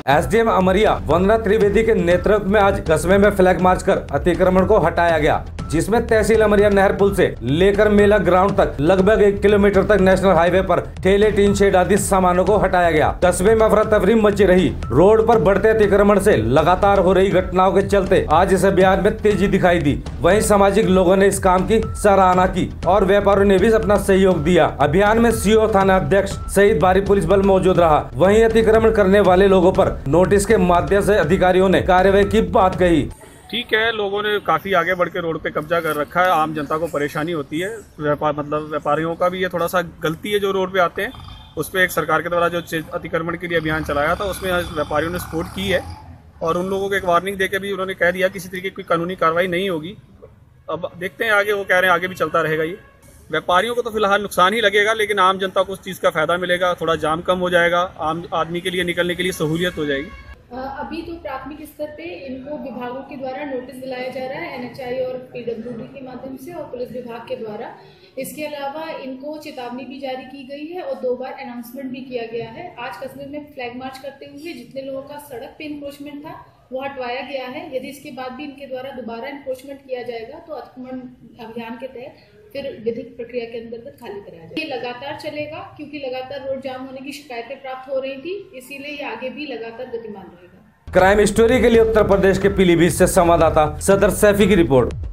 SDM Amariya वंदना त्रिवेदी के नेतृत्व में आज कस्बे में फ्लैग मार्च कर अतिक्रमण को हटाया गया, जिसमें तहसील अमरिया नहर पुल से लेकर मेला ग्राउंड तक लगभग 1 किलोमीटर तक नेशनल हाईवे पर ठेले, टीन शेड आदि सामानों को हटाया गया। कस्बे में अफरा तफरी मची रही। रोड पर बढ़ते अतिक्रमण से लगातार हो रही घटनाओं के चलते आज इस अभियान में तेजी दिखाई दी। वहीं सामाजिक लोगों ने इस काम की सराहना की और व्यापारियों ने भी अपना सहयोग दिया। अभियान में सीओ थाना अध्यक्ष सहित भारी पुलिस बल मौजूद रहा। वहीं अतिक्रमण करने वाले लोगों पर नोटिस के माध्यम से अधिकारियों ने कार्रवाई की बात कही। ठीक है, लोगों ने काफ़ी आगे बढ़ के रोड पे कब्जा कर रखा है। आम जनता को परेशानी होती है। व्यापारियों का भी ये थोड़ा सा गलती है जो रोड पे आते हैं। उस पर एक सरकार के द्वारा जो अतिक्रमण के लिए अभियान चलाया था उसमें व्यापारियों ने सपोर्ट की है और उन लोगों को एक वार्निंग देकर भी उन्होंने कह दिया किसी तरीके की कोई कानूनी कार्रवाई नहीं होगी। अब देखते हैं आगे, वो कह रहे हैं आगे भी चलता रहेगा। ये व्यापारियों को तो फिलहाल नुकसान ही लगेगा, लेकिन आम जनता को उस चीज़ का फायदा मिलेगा। थोड़ा जाम कम हो जाएगा, आम आदमी के लिए निकलने के लिए सहूलियत हो जाएगी। अभी तो प्राथमिक स्तर पे इनको विभागों के द्वारा नोटिस दिलाया जा रहा है, एनएचआई और पीडब्ल्यूडी के माध्यम से और पुलिस विभाग के द्वारा। इसके अलावा इनको चेतावनी भी जारी की गई है और 2 बार अनाउंसमेंट भी किया गया है। आज कस्बे में फ्लैग मार्च करते हुए जितने लोगों का सड़क पे इंक्रोचमेंट था वो हटवाया गया है। यदि इसके बाद भी इनके द्वारा दोबारा इंक्रोचमेंट किया जाएगा तो अतिक्रमण अभियान के तहत फिर विधिक प्रक्रिया के अंतर्गत खाली कराया जाएगा। ये लगातार चलेगा क्योंकि लगातार रोड जाम होने की शिकायतें प्राप्त हो रही थी, इसीलिए ये आगे भी लगातार गतिमान रहेगा। क्राइम स्टोरी के लिए उत्तर प्रदेश के पीलीभीत से संवाददाता सदर सैफी की रिपोर्ट।